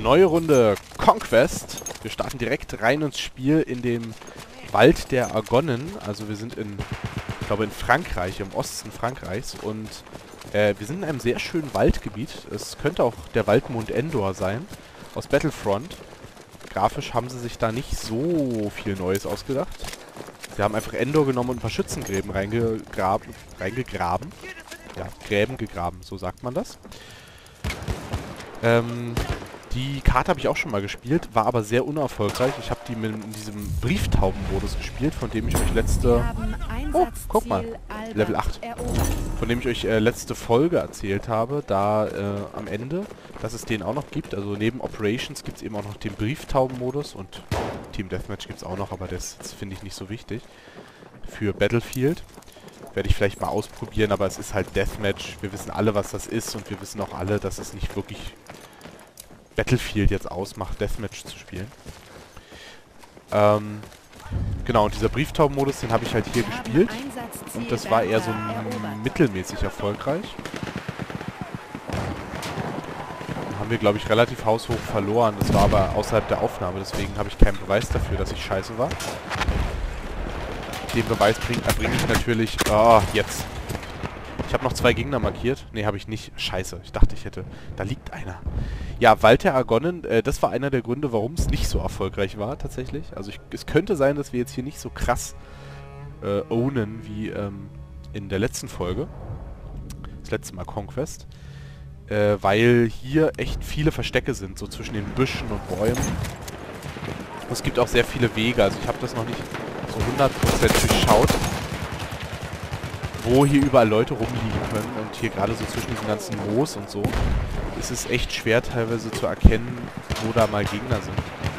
Neue Runde Conquest. Wir starten direkt rein ins Spiel in dem Wald der Argonnen. Also wir sind in, ich glaube in Frankreich, im Osten Frankreichs. Und wir sind in einem sehr schönen Waldgebiet. Es könnte auch der Waldmond Endor sein, aus Battlefront. Grafisch haben sie sich da nicht so viel Neues ausgedacht. Sie haben einfach Endor genommen und ein paar Schützengräben reingegraben. Ja, Gräben gegraben, so sagt man das. Die Karte habe ich auch schon mal gespielt, war aber sehr unerfolgreich. Ich habe die in diesem Brieftaubenmodus gespielt, von dem ich euch letzte... Oh, guck mal, Level 8. Von dem ich euch letzte Folge erzählt habe, da am Ende, dass es den auch noch gibt. Also neben Operations gibt es eben auch noch den Brieftaubenmodus und Team Deathmatch gibt es auch noch, aber das finde ich nicht so wichtig. Für Battlefield werde ich vielleicht mal ausprobieren, aber es ist halt Deathmatch. Wir wissen alle, was das ist und wir wissen auch alle, dass es nicht wirklich Battlefield jetzt ausmacht, Deathmatch zu spielen. Genau, und dieser Brieftaubenmodus, den habe ich halt hier gespielt. Und das war eher so mittelmäßig erfolgreich. Dann haben wir, glaube ich, relativ haushoch verloren. Das war aber außerhalb der Aufnahme, deswegen habe ich keinen Beweis dafür, dass ich scheiße war. Den Beweis erbringe ich natürlich... Oh, jetzt. Ich habe noch 2 Gegner markiert. Ne, habe ich nicht. Scheiße, ich dachte, ich hätte... Da liegt einer. Ja, Wald der Argonnen, das war einer der Gründe, warum es nicht so erfolgreich war, tatsächlich. Also es könnte sein, dass wir jetzt hier nicht so krass ownen wie in der letzten Folge. Das letzte Mal Conquest. Weil hier echt viele Verstecke sind, so zwischen den Büschen und Bäumen. Und es gibt auch sehr viele Wege, also ich habe das noch nicht so 100% durchschaut, wo hier überall Leute rumliegen können. Und hier gerade so zwischen diesem ganzen Moos und so ist es echt schwer teilweise zu erkennen, wo da mal Gegner sind.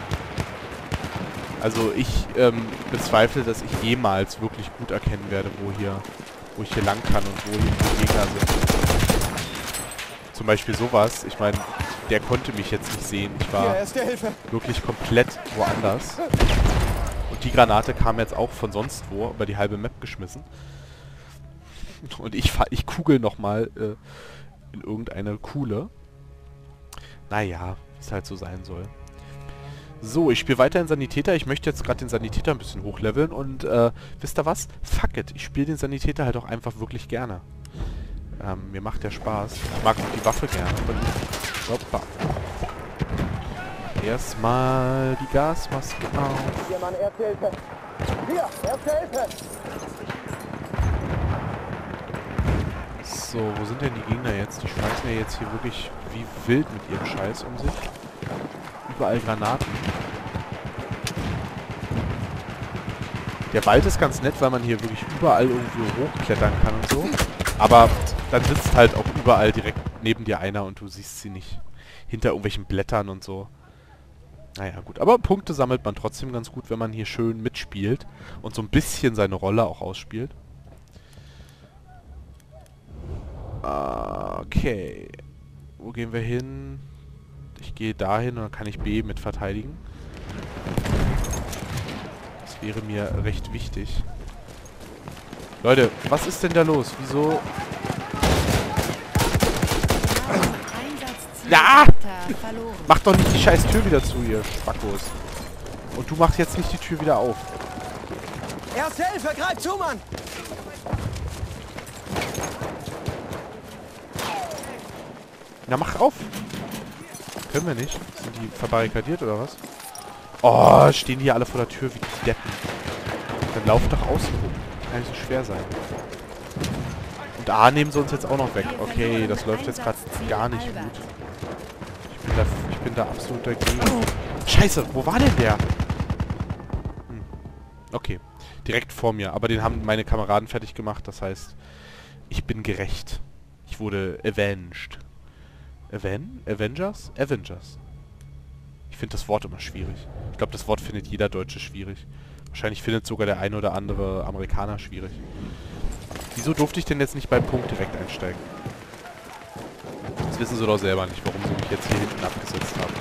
Also ich bezweifle, dass ich jemals wirklich gut erkennen werde, wo ich hier lang kann und wo hier die Gegner sind. Zum Beispiel sowas. Ich meine, der konnte mich jetzt nicht sehen. Ich war wirklich komplett woanders. Und die Granate kam jetzt auch von sonst wo über die halbe Map geschmissen. Und ich kugel nochmal in irgendeine Kuhle. Naja, wie es halt so sein soll. So, ich spiele weiter in Sanitäter. Ich möchte jetzt gerade den Sanitäter ein bisschen hochleveln. Und wisst ihr was? Fuck it. Ich spiele den Sanitäter halt auch einfach wirklich gerne. Mir macht der Spaß. Ich mag auch die Waffe gerne. Hoppa. Erstmal die Gasmaske auf. Hier, Mann, Erzhilfe! Hier, Erzhilfe! So, wo sind denn die Gegner jetzt? Die schmeißen ja jetzt hier wirklich wie wild mit ihrem Scheiß um sich. Überall Granaten. Der Wald ist ganz nett, weil man hier wirklich überall irgendwie hochklettern kann und so. Aber dann sitzt halt auch überall direkt neben dir einer und du siehst sie nicht. Hinter irgendwelchen Blättern und so. Naja, gut. Aber Punkte sammelt man trotzdem ganz gut, wenn man hier schön mitspielt und so ein bisschen seine Rolle auch ausspielt. Okay. Wo gehen wir hin? Ich gehe dahin und dann kann ich B mit verteidigen. Das wäre mir recht wichtig. Leute, was ist denn da los? Wieso... Ja! Mach doch nicht die scheiß Tür wieder zu, ihr Spackos. Und du machst jetzt nicht die Tür wieder auf. Erzhilfe, greif zu, Mann! Na, mach auf! Können wir nicht? Sind die verbarrikadiert oder was? Oh, stehen die hier alle vor der Tür wie die Deppen. Dann lauf doch außen rum. Kann nicht so schwer sein. Und A nehmen sie uns jetzt auch noch weg. Okay, das läuft jetzt gerade gar nicht gut. Ich bin da absolut dagegen. Scheiße, wo war denn der? Okay, direkt vor mir. Aber den haben meine Kameraden fertig gemacht. Das heißt, ich bin gerecht. Ich wurde avenged. Avengers? Avengers. Ich finde das Wort immer schwierig. Ich glaube, das Wort findet jeder Deutsche schwierig. Wahrscheinlich findet sogar der ein oder andere Amerikaner schwierig. Wieso durfte ich denn jetzt nicht beim Punkt direkt einsteigen? Das wissen sie doch selber nicht, warum sie mich jetzt hier hinten abgesetzt haben.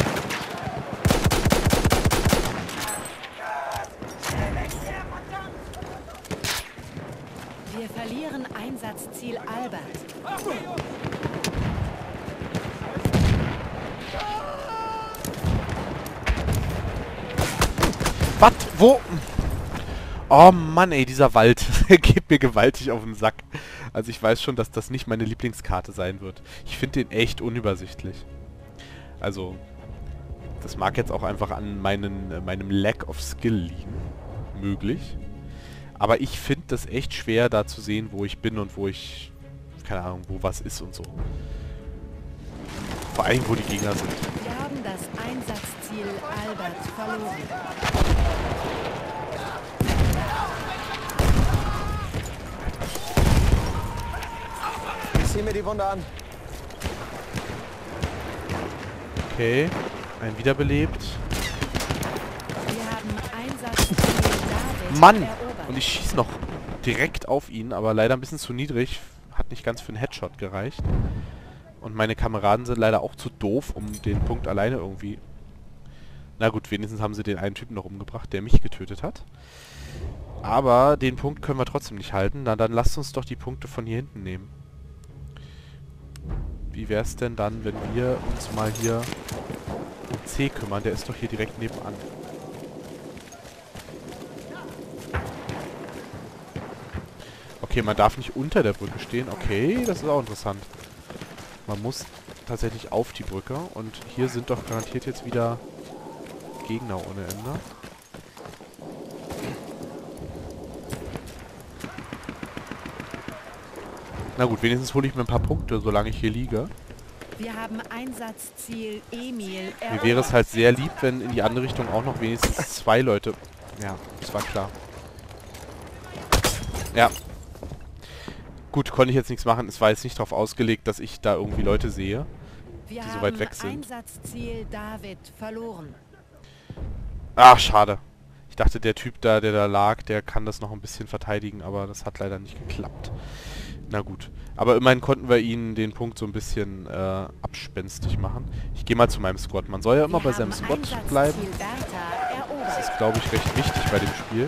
Wir verlieren Einsatzziel Albert. Was? Wo? Oh Mann, ey, dieser Wald. Der geht mir gewaltig auf den Sack. Also ich weiß schon, dass das nicht meine Lieblingskarte sein wird. Ich finde den echt unübersichtlich. Also, das mag jetzt auch einfach an meinem Lack of Skill liegen. Möglich. Aber ich finde das echt schwer, da zu sehen, wo ich bin und wo ich... Keine Ahnung, wo was ist und so. Vor allem, wo die Gegner sind. Wir haben das Einsatzziel Albert verloren. Ich zieh mir die Wunde an. Okay, ein wiederbelebt. Wir haben Einsatzziel David Mann! erobert. Und ich schieße noch direkt auf ihn, aber leider ein bisschen zu niedrig. Hat nicht ganz für einen Headshot gereicht. Und meine Kameraden sind leider auch zu doof, um den Punkt alleine irgendwie... Na gut, wenigstens haben sie den einen Typen noch umgebracht, der mich getötet hat. Aber den Punkt können wir trotzdem nicht halten. Na, dann lasst uns doch die Punkte von hier hinten nehmen. Wie wäre es denn dann, wenn wir uns mal hier um C kümmern? Der ist doch hier direkt nebenan. Okay, man darf nicht unter der Brücke stehen. Okay, das ist auch interessant. Man muss tatsächlich auf die Brücke. Und hier sind doch garantiert jetzt wieder Gegner ohne Ende. Na gut, wenigstens hole ich mir ein paar Punkte, solange ich hier liege. Wir haben Einsatzziel Emil erobert. Mir wäre es halt sehr lieb, wenn in die andere Richtung auch noch wenigstens 2 Leute... Ja, das war klar. Ja. Gut, konnte ich jetzt nichts machen. Es war jetzt nicht darauf ausgelegt, dass ich da irgendwie Leute sehe, Wir die haben so weit weg sind. Einsatzziel David verloren. Ach, schade. Ich dachte, der Typ da, der da lag, der kann das noch ein bisschen verteidigen, aber das hat leider nicht geklappt. Na gut. Aber immerhin konnten wir ihnen den Punkt so ein bisschen abspenstig machen. Ich gehe mal zu meinem Squad. Man soll ja immer bei seinem Squad bleiben. Das ist, glaube ich, recht wichtig bei dem Spiel.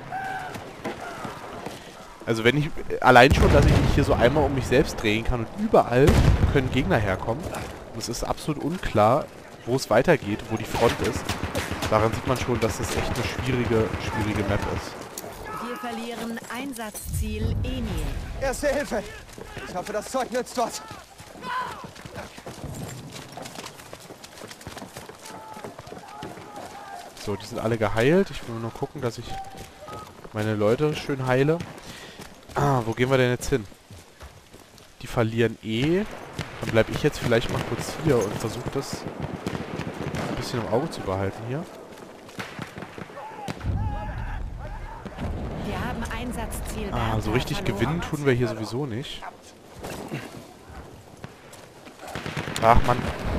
Also wenn ich... Allein schon, dass ich mich hier so einmal um mich selbst drehen kann und überall können Gegner herkommen. Und es ist absolut unklar, wo es weitergeht, wo die Front ist. Daran sieht man schon, dass das echt eine schwierige Map ist. Wir verlieren Einsatzziel Emil. Erste Hilfe. Ich hoffe, das Zeug nützt was. So, die sind alle geheilt. Ich will nur gucken, dass ich meine Leute schön heile. Ah, wo gehen wir denn jetzt hin? Die verlieren eh. Dann bleibe ich jetzt vielleicht mal kurz hier und versuche das ein bisschen im Auge zu behalten hier. Wir haben Einsatzziel Ah, so richtig verloren. gewinnen tun wir hier sowieso nicht. Ach, Mann.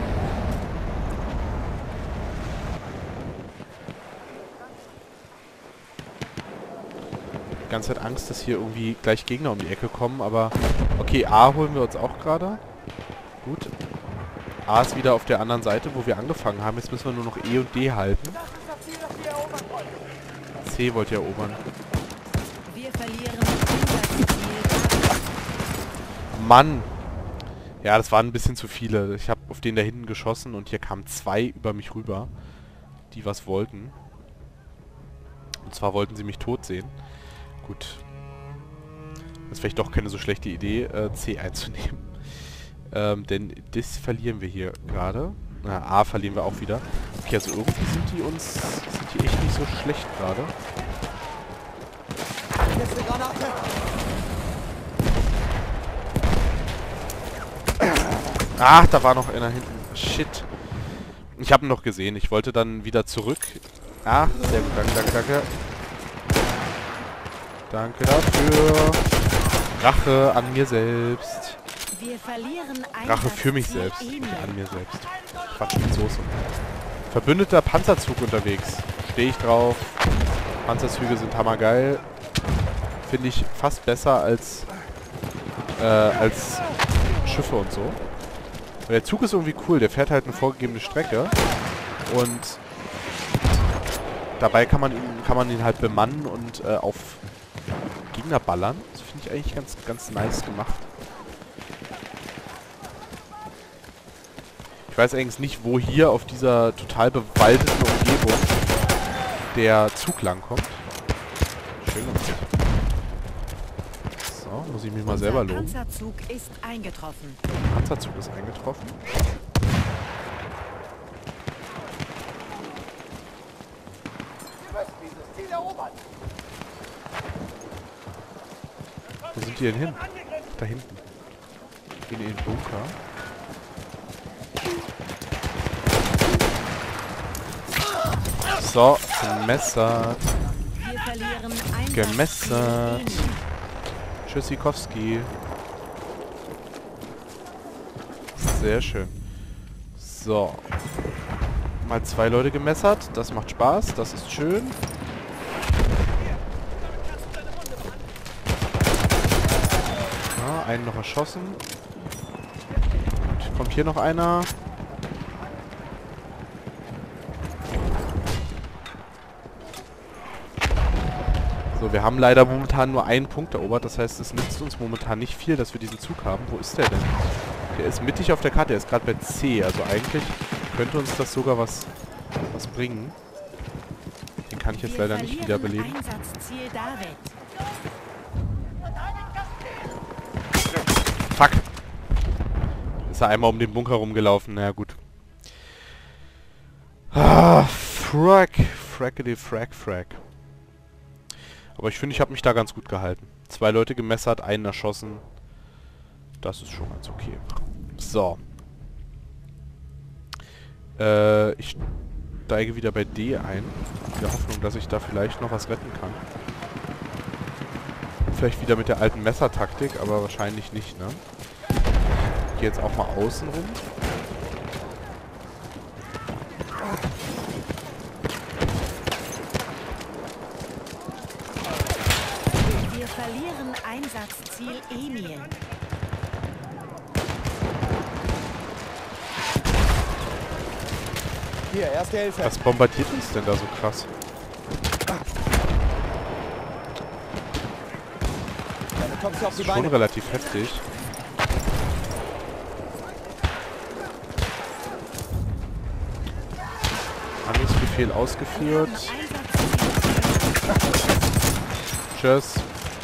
Die ganze Zeit Angst, dass hier irgendwie gleich Gegner um die Ecke kommen, aber... Okay, A holen wir uns auch gerade. Gut. A ist wieder auf der anderen Seite, wo wir angefangen haben. Jetzt müssen wir nur noch E und D halten. C wollt ihr erobern. Wir verlieren Einsatzziel. Mann! Ja, das waren ein bisschen zu viele. Ich habe auf den da hinten geschossen und hier kamen 2 über mich rüber, die was wollten. Und zwar wollten sie mich tot sehen. Gut. Das ist vielleicht doch keine so schlechte Idee, C einzunehmen. Denn das verlieren wir hier gerade. Na, A verlieren wir auch wieder. Okay, also irgendwie sind die echt nicht so schlecht gerade. Jetzt eine Granate. Ach, da war noch einer hinten. Shit. Ich habe ihn noch gesehen. Ich wollte dann wieder zurück. Ach, sehr gut. Danke. Danke dafür. Rache an mir selbst. Wir verlieren Rache für mich Einsatzziel selbst. Emil. Nicht an mir selbst. Quatsch mit Soße. Verbündeter Panzerzug unterwegs. Stehe ich drauf. Panzerzüge sind hammergeil. Finde ich fast besser als Schiffe und so. Weil der Zug ist irgendwie cool. Der fährt halt eine vorgegebene Strecke. Und dabei kann man ihn halt bemannen und auf Gegner ballern. Das finde ich eigentlich ganz nice gemacht. Ich weiß eigentlich nicht, wo hier auf dieser total bewaldeten Umgebung der Zug langkommt. Schön gemacht. So, muss ich mich mal selber loben. Der Panzerzug ist eingetroffen. Der Panzerzug ist eingetroffen. Wo sind die denn hin? Da hinten. Gehen in den Bunker. So, gemessert. Wir verlieren Einsatzziel Gemessert. Emil. Tschüssikowski. Sehr schön. So. Mal 2 Leute gemessert. Das macht Spaß. Das ist schön. Ja, einen noch erschossen. Und kommt hier noch einer. So, wir haben leider momentan nur einen Punkt erobert. Das heißt, es nützt uns momentan nicht viel, dass wir diesen Zug haben. Wo ist der denn? Der ist mittig auf der Karte. Der ist gerade bei C. Also eigentlich könnte uns das sogar was bringen. Den kann ich jetzt leider nicht wiederbeleben. Einsatzziel David. Fuck. Ist er einmal um den Bunker rumgelaufen. Naja, gut. Ah, frack. Frackity frack frack. Aber ich finde, ich habe mich da ganz gut gehalten. 2 Leute gemessert, einen erschossen. Das ist schon ganz okay. So. Ich steige wieder bei D ein. In der Hoffnung, dass ich da vielleicht noch was retten kann. Vielleicht wieder mit der alten Messertaktik, aber wahrscheinlich nicht, ne? Ich gehe jetzt auch mal außen rum. Wir verlieren Einsatzziel Emil. Hier, erste Hilfe. Was bombardiert uns denn da so krass? Damit kommst du auf die Schon Beine. relativ heftig. Handlungsbefehl ausgeführt. Tschüss.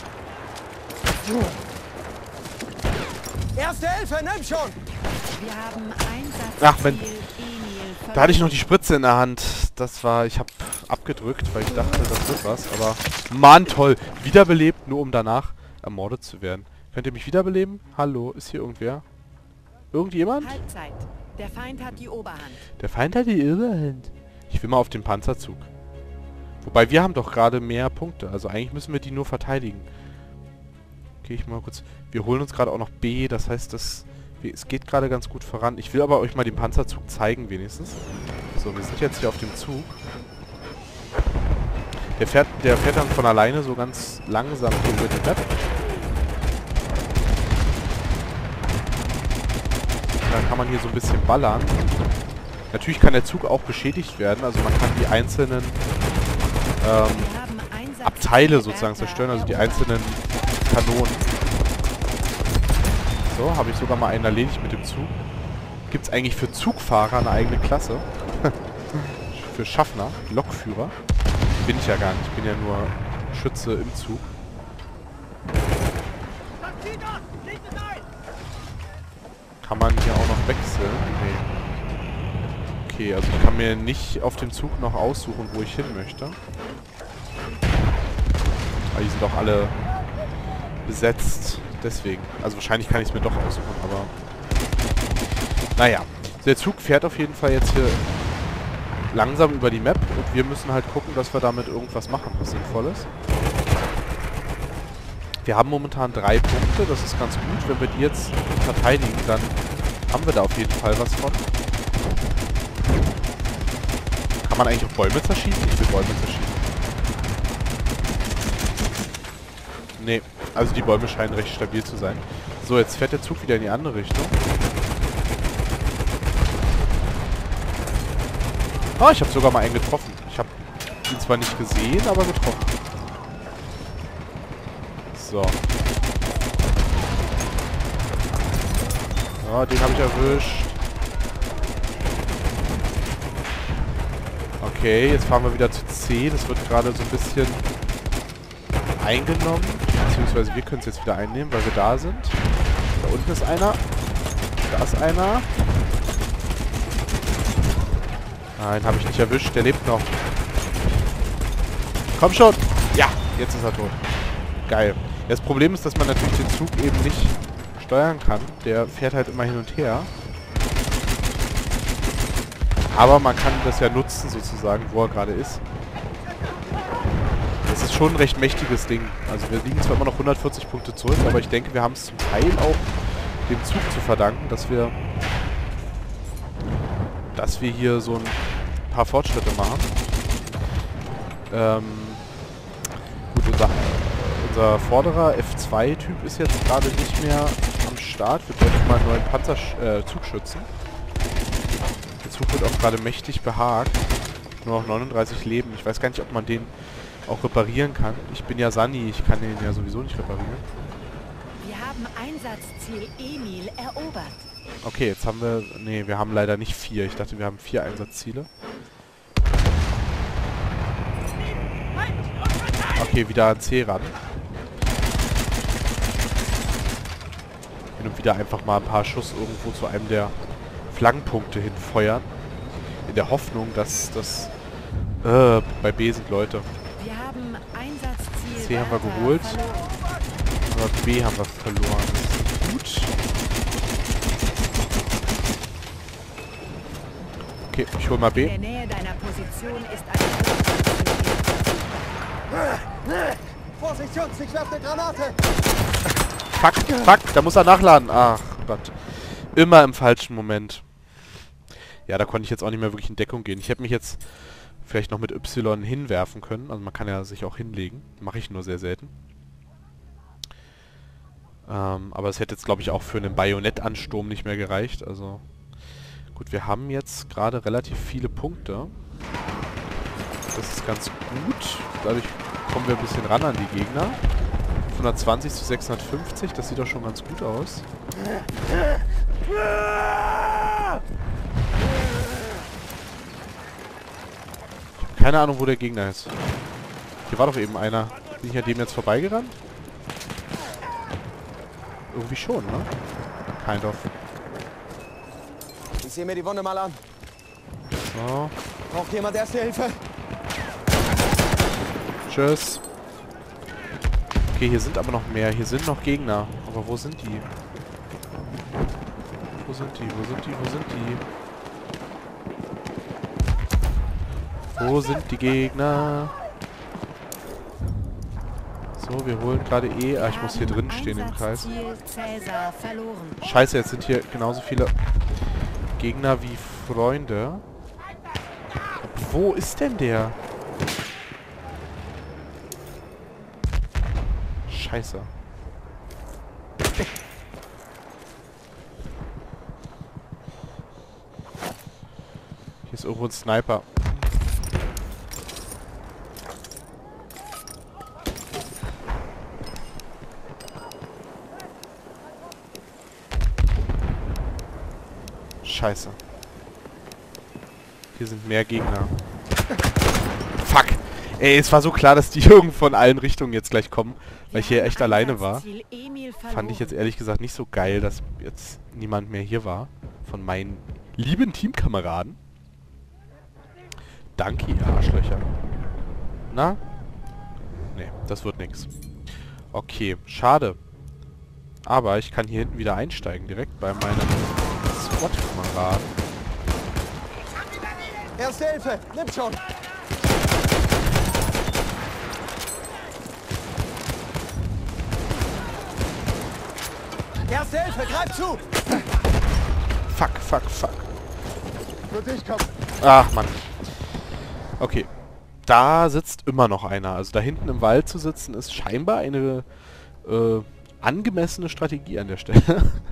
Erste Hilfe, nimm schon! Wir haben Einsatzziel Ach, wenn- Emil. Da hatte ich noch die Spritze in der Hand. Das war... Ich habe abgedrückt, weil ich dachte, das wird was. Aber... Mann, toll. Wiederbelebt, nur um danach ermordet zu werden. Könnt ihr mich wiederbeleben? Hallo, ist hier irgendwer? Irgendjemand? Halbzeit. Der Feind hat die Oberhand. Der Feind hat die Überhand. Ich will mal auf den Panzerzug. Wobei, wir haben doch gerade mehr Punkte. Also eigentlich müssen wir die nur verteidigen. Okay, ich mal kurz... Wir holen uns gerade auch noch B. Das heißt, es geht gerade ganz gut voran. Ich will aber euch mal den Panzerzug zeigen, wenigstens. So, wir sind jetzt hier auf dem Zug. Der fährt dann von alleine so ganz langsam hier über die Map. Dann kann man hier so ein bisschen ballern. Natürlich kann der Zug auch beschädigt werden. Also man kann die einzelnen Wir haben Einsatzziel Abteile sozusagen Bertha zerstören, also die erobert. einzelnen Kanonen. So, habe ich sogar mal einen erledigt mit dem Zug. Gibt es eigentlich für Zugfahrer eine eigene Klasse? Für Schaffner, Lokführer. Bin ich ja gar nicht, ich bin ja nur Schütze im Zug. Kann man hier auch noch wechseln? Nee. Okay, also ich kann mir nicht auf dem Zug noch aussuchen, wo ich hin möchte. Aber die sind doch alle besetzt. Deswegen. Also wahrscheinlich kann ich es mir doch aussuchen, aber... Naja. Der Zug fährt auf jeden Fall jetzt hier langsam über die Map und wir müssen halt gucken, dass wir damit irgendwas machen, was Sinnvolles. Wir haben momentan 3 Punkte, das ist ganz gut. Wenn wir die jetzt verteidigen, dann haben wir da auf jeden Fall was von. Kann man eigentlich auch Bäume zerschießen? Ich will Bäume zerschießen. Nee, also die Bäume scheinen recht stabil zu sein. So, jetzt fährt der Zug wieder in die andere Richtung. Ah, ich habe sogar mal einen getroffen. Ich habe ihn zwar nicht gesehen, aber getroffen. So. Ja, den habe ich erwischt. Okay, jetzt fahren wir wieder zu C. Das wird gerade so ein bisschen eingenommen. Beziehungsweise wir können es jetzt wieder einnehmen, weil wir da sind. Da unten ist einer. Da ist einer. Nein, habe ich nicht erwischt. Der lebt noch. Komm schon! Ja, jetzt ist er tot. Geil. Das Problem ist, dass man natürlich den Zug eben nicht steuern kann. Der fährt halt immer hin und her. Aber man kann das ja nutzen, sozusagen, wo er gerade ist. Das ist schon ein recht mächtiges Ding. Also wir liegen zwar immer noch 140 Punkte zurück, aber ich denke, wir haben es zum Teil auch dem Zug zu verdanken, dass wir hier so ein paar Fortschritte machen. Gut, unser Vorderer F2-Typ ist jetzt gerade nicht mehr am Start. Wir bräuchten mal einen neuen Zugschützen. Der Zug wird auch gerade mächtig behagt. Nur noch 39 Leben. Ich weiß gar nicht, ob man den auch reparieren kann. Ich bin ja Sunny, ich kann den ja sowieso nicht reparieren. Wir haben Einsatzziel Emil erobert. Okay, jetzt haben wir... Nee, wir haben leider nicht 4. Ich dachte, wir haben 4 Einsatzziele. Okay, wieder an C ran. Hin und wieder einfach mal ein paar Schuss irgendwo zu einem der Flankenpunkte hinfeuern. In der Hoffnung, dass das... bei B sind Leute. Wir haben Einsatzziel C haben wir geholt. Aber B haben wir verloren. Das ist gut. Okay, ich hol mal B. In der Nähe deiner Position ist eine Vorsicht, Jungs, ich werfe eine Granate! Fuck, fuck, da muss er nachladen. Ach Gott. Immer im falschen Moment. Ja, da konnte ich jetzt auch nicht mehr wirklich in Deckung gehen. Ich hätte mich jetzt vielleicht noch mit Y hinwerfen können. Also man kann ja sich auch hinlegen. Mache ich nur sehr selten. Aber es hätte jetzt, glaube ich, auch für einen Bajonettansturm nicht mehr gereicht. Also gut, wir haben jetzt gerade relativ viele Punkte. Das ist ganz gut. Dadurch kommen wir ein bisschen ran an die Gegner. 120 zu 650, das sieht doch schon ganz gut aus. Keine Ahnung, wo der Gegner ist. Hier war doch eben einer. Bin ich an dem jetzt vorbeigerannt? Irgendwie schon, ne? Kind of. Ich sehe mir die Wunde mal an. So. Braucht jemand Erste Hilfe? Tschüss. Okay, hier sind aber noch mehr. Hier sind noch Gegner. Aber wo sind die? Wo sind die? Wo sind die? Wo sind die? Wo sind die Gegner? So, wir holen gerade E. Ah, ich muss hier drin stehen im Kreis. Scheiße, jetzt sind hier genauso viele Gegner wie Freunde. Wo ist denn der? Scheiße. Hier ist irgendwo ein Sniper. Scheiße. Hier sind mehr Gegner. Fuck. Ey, es war so klar, dass die irgendwo von allen Richtungen jetzt gleich kommen, weil ich hier echt alleine war. Fand ich jetzt ehrlich gesagt nicht so geil, dass jetzt niemand mehr hier war. Von meinen lieben Teamkameraden. Danke, ihr Arschlöcher. Na? Nee, das wird nix. Okay, schade. Aber ich kann hier hinten wieder einsteigen, direkt bei meinem Squad-Kameraden. Erste Hilfe, nimm schon! Erste Hilfe, greif zu! Fuck, fuck, fuck. Für dich, komm! Ach, Mann. Okay. Da sitzt immer noch einer. Also da hinten im Wald zu sitzen, ist scheinbar eine angemessene Strategie an der Stelle.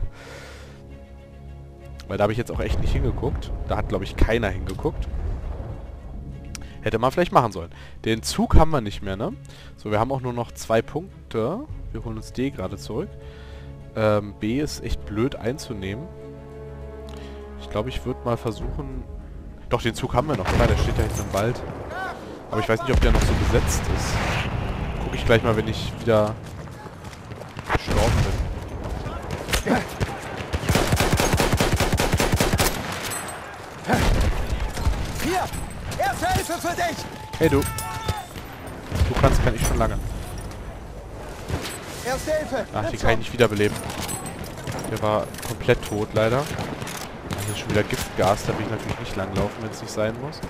Weil da habe ich jetzt auch echt nicht hingeguckt. Da hat, glaube ich, keiner hingeguckt. Hätte man vielleicht machen sollen. Den Zug haben wir nicht mehr, ne? So, wir haben auch nur noch 2 Punkte. Wir holen uns D gerade zurück. B ist echt blöd einzunehmen. Ich glaube, ich würde mal versuchen, Doch, den Zug haben wir noch. Klar, der steht da hinten im Wald. Aber ich weiß nicht, ob der noch so besetzt ist. Gucke ich gleich mal, wenn ich wieder gestorben bin. Hier! Erste Hilfe für dich! Hey du. Du kannst, kann ich schon lange. Erste Hilfe! Ach, den kann ich nicht wiederbeleben. Der war komplett tot, leider. Hier ist schon wieder Giftgas, da will ich natürlich nicht langlaufen, wenn es nicht sein muss.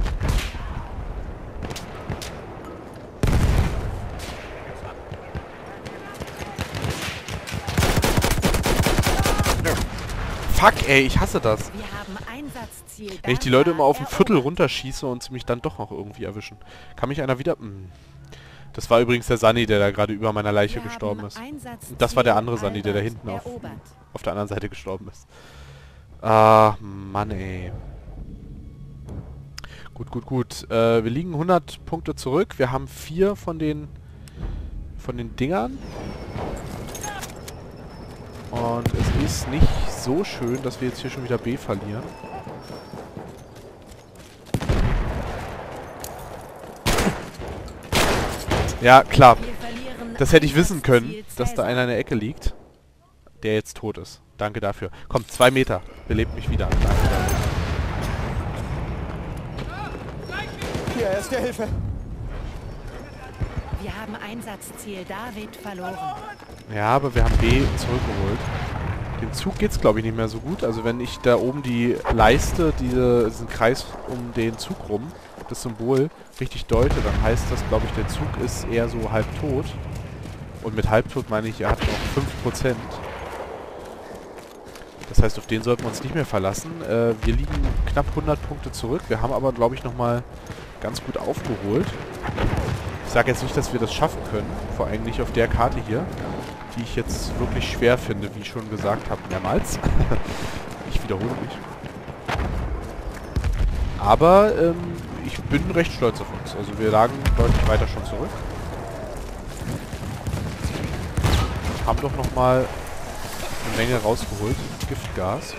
Fuck, ey, ich hasse das. Wir haben Einsatzziel. Wenn ich die Leute immer auf ein Viertel runterschieße und sie mich dann doch noch irgendwie erwischen. Kann mich einer wieder... Das war übrigens der Sunny, der da gerade über meiner Leiche gestorben ist. Und das war der andere Sunny, der da hinten auf der anderen Seite gestorben ist. Ah, Mann, ey. Gut. Wir liegen 100 Punkte zurück. Wir haben 4 von den Dingern. Und es ist nicht so schön, dass wir jetzt hier schon wieder B verlieren. Ja, klar. Das hätte ich wissen können, dass da einer in der Ecke liegt, der jetzt tot ist. Danke dafür. Komm, 2 Meter. Belebt mich wieder. Danke dafür. Hier, erste Hilfe! Wir haben Einsatzziel David verloren. Ja, aber wir haben B zurückgeholt. Dem Zug geht's, glaube ich, nicht mehr so gut. Also wenn ich da oben die Leiste, diesen Kreis um den Zug rum, das Symbol, richtig deute, dann heißt das, glaube ich, der Zug ist eher so halbtot. Und mit halbtot meine ich, er hat noch 5%. Das heißt, auf den sollten wir uns nicht mehr verlassen. Wir liegen knapp 100 Punkte zurück. Wir haben aber, glaube ich, nochmal ganz gut aufgeholt. Ich sage jetzt nicht, dass wir das schaffen können. Vor allem nicht auf der Karte hier, die ich jetzt wirklich schwer finde, wie ich schon gesagt habe, mehrmals. Ich wiederhole mich. Aber ich bin recht stolz auf uns. Also wir lagen deutlich weiter schon zurück. Haben doch nochmal eine Menge rausgeholt. Giftgas.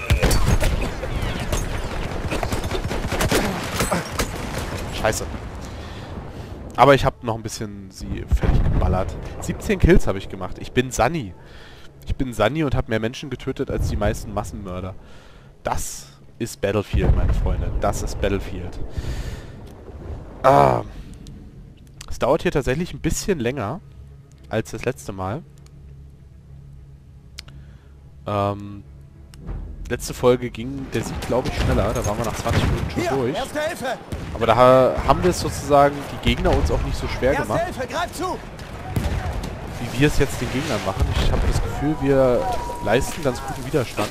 Scheiße. Aber ich habe noch ein bisschen sie fertig geballert. 17 Kills habe ich gemacht. Ich bin Sunny. Ich bin Sunny und habe mehr Menschen getötet als die meisten Massenmörder. Das ist Battlefield, meine Freunde. Das ist Battlefield. Es dauert hier tatsächlich ein bisschen länger als das letzte Mal. Letzte Folge ging der Sieg, glaube ich, schneller. Da waren wir nach 20 Minuten schon durch. Erste Hilfe! Aber da haben wir es sozusagen, die Gegner uns auch nicht so schwer Erste gemacht, Hilfe, greif zu! wie wir es jetzt den Gegnern machen. Ich habe das Gefühl, wir leisten ganz guten Widerstand.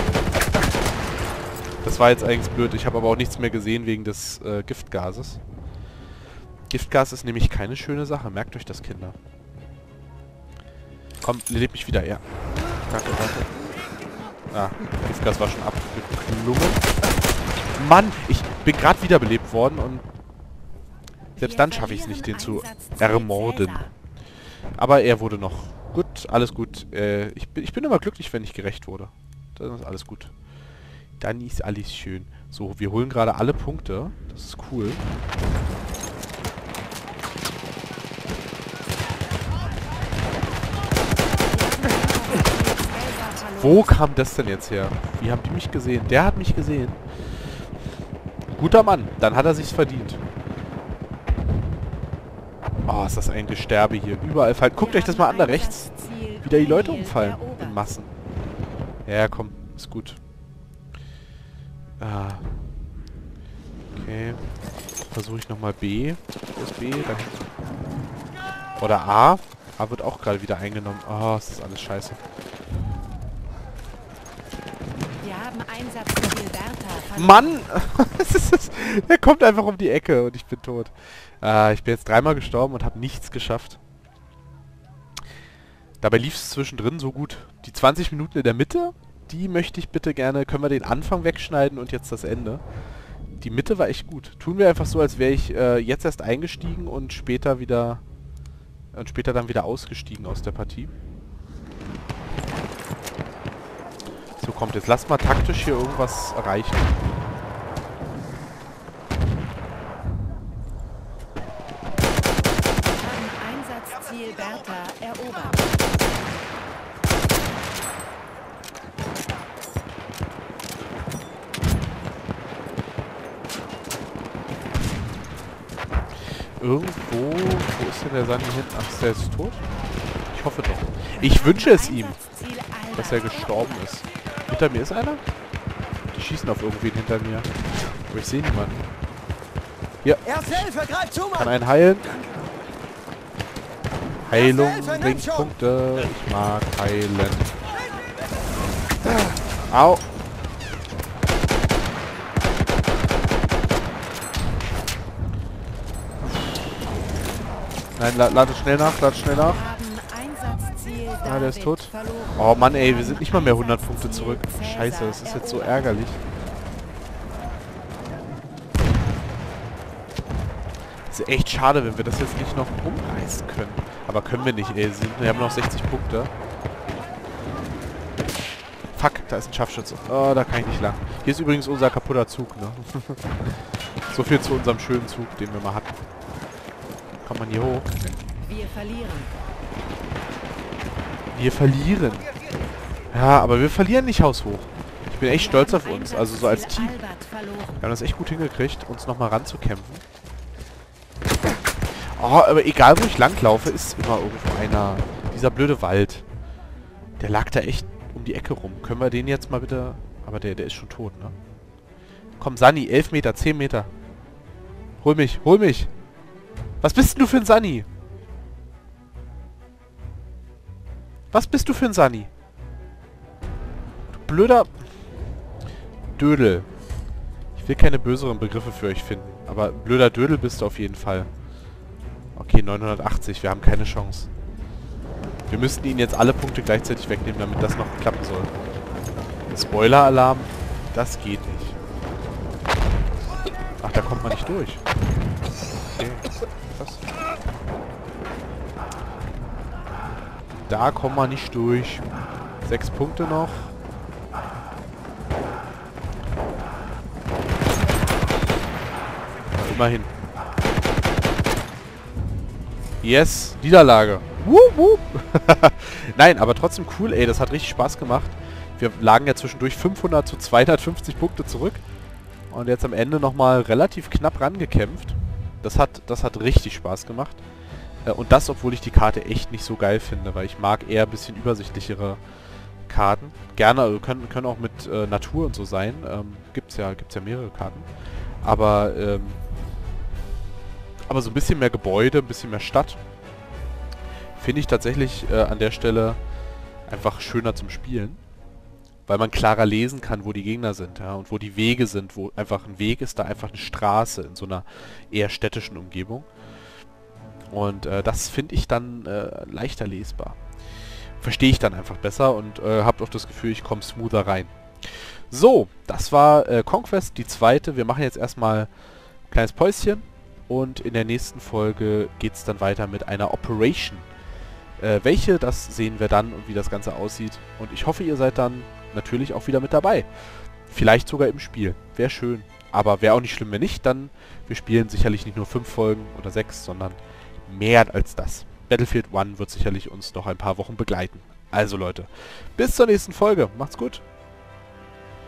Das war jetzt eigentlich blöd. Ich habe aber auch nichts mehr gesehen wegen des Giftgases. Giftgas ist nämlich keine schöne Sache. Merkt euch das, Kinder. Komm, lebt mich wieder. Ja. Danke. Ah, Giftgas war schon abgeklungen. Mann, ich bin gerade wiederbelebt worden und selbst dann schaffe ich es nicht, den zu ermorden. Aber er wurde noch. Gut, alles gut. Ich bin immer glücklich, wenn ich gerecht wurde. Dann ist alles gut. Dann ist alles schön. So, wir holen gerade alle Punkte. Das ist cool. Wo kam das denn jetzt her? Wie haben die mich gesehen? Der hat mich gesehen. Guter Mann. Dann hat er sich's verdient. Oh, ist das ein Gesterbe hier. Überall fallen. Guckt euch das mal an, da rechts. Wie da die Leute umfallen. In Massen. Ja, komm. Ist gut. Ah. Okay. Versuche ich nochmal B. Wo ist B? Da hinten. Oder A. A wird auch gerade wieder eingenommen. Oh, ist das alles scheiße. Wir haben Einsatzziel Bertha. Mann! Er kommt einfach um die Ecke und ich bin tot. Ich bin jetzt 3-mal gestorben und habe nichts geschafft. Dabei lief es zwischendrin so gut. Die 20 Minuten in der Mitte, die möchte ich bitte gerne... Können wir den Anfang wegschneiden und jetzt das Ende? Die Mitte war echt gut. Tun wir einfach so, als wäre ich jetzt erst eingestiegen und später wieder... Und später dann wieder ausgestiegen aus der Partie. So, kommt, jetzt lasst mal taktisch hier irgendwas erreichen. Ziel Bertha erobert. Irgendwo... Wo ist denn der Sani hin? Ach, ist der jetzt tot? Ich hoffe doch. Ich wünsche es ihm, Einsatzziel Albert dass er gestorben ist. Hinter mir ist einer? Die schießen auf irgendwen hinter mir. Aber ich sehe niemanden. Erste Hilfe, greif zu, Kann Mann! einen heilen. Heilung Erste Hilfe, bringt nimm schon. Punkte. Ich mag heilen. Au. Nein, lade schnell nach, lade schnell nach. haben Einsatzziel Ah, der ist David tot. verloren. Oh Mann, ey, wir sind nicht mal mehr 100 Punkte zurück. Scheiße, das ist jetzt so ärgerlich. Ist echt schade, wenn wir das jetzt nicht noch umreißen können. Aber können wir nicht, ey. Wir haben noch 60 Punkte. Fuck, da ist ein Scharfschütze. Oh, da kann ich nicht lang. Hier ist übrigens unser kaputter Zug, ne? So viel zu unserem schönen Zug, den wir mal hatten. Kommt man hier hoch? Wir verlieren. Wir verlieren. Ja, aber wir verlieren nicht haushoch. Ich bin echt stolz auf uns. Also so als Team. Albert verloren. Wir haben das echt gut hingekriegt, uns nochmal ranzukämpfen. Oh, aber egal wo ich langlaufe, ist immer irgendwo einer. Dieser blöde Wald. Der lag da echt um die Ecke rum. Können wir den jetzt mal bitte... Aber der ist schon tot, ne? Komm, Sani, 11 Meter, 10 Meter. Hol mich, hol mich. Was bist denn du für ein Sani? Was bist du für ein Sani? Du blöder... Dödel. Ich will keine böseren Begriffe für euch finden. Aber blöder Dödel bist du auf jeden Fall. Okay, 980. Wir haben keine Chance. Wir müssten ihnen jetzt alle Punkte gleichzeitig wegnehmen, damit das noch klappen soll. Spoiler-Alarm. Das geht nicht. Ach, da kommt man nicht durch. Okay. Was? Da kommt man nicht durch. 6 Punkte noch. Ja, immerhin. Yes, Niederlage. Wup, wup. Nein, aber trotzdem cool, ey. Das hat richtig Spaß gemacht. Wir lagen ja zwischendurch 500 zu 250 Punkte zurück. Und jetzt am Ende nochmal relativ knapp rangekämpft. Das hat richtig Spaß gemacht. Und das, obwohl ich die Karte echt nicht so geil finde, weil ich mag eher ein bisschen übersichtlichere Karten. Gerne, also können auch mit Natur und so sein. Gibt's ja mehrere Karten. Aber so ein bisschen mehr Gebäude, ein bisschen mehr Stadt. Finde ich tatsächlich an der Stelle einfach schöner zum Spielen. Weil man klarer lesen kann, wo die Gegner sind, ja, und wo die Wege sind, wo einfach ein Weg ist, da einfach eine Straße in so einer eher städtischen Umgebung. Und das finde ich dann leichter lesbar. Verstehe ich dann einfach besser und habe auch das Gefühl, ich komme smoother rein. So, das war Conquest, die zweite. Wir machen jetzt erstmal ein kleines Päuschen und in der nächsten Folge geht es dann weiter mit einer Operation. Welche, das sehen wir dann und wie das Ganze aussieht. Und ich hoffe, ihr seid dann natürlich auch wieder mit dabei. Vielleicht sogar im Spiel. Wäre schön. Aber wäre auch nicht schlimm, wenn nicht. Dann, wir spielen sicherlich nicht nur 5 Folgen oder 6, sondern mehr als das. Battlefield 1 wird sicherlich uns noch ein paar Wochen begleiten. Also Leute, bis zur nächsten Folge. Macht's gut.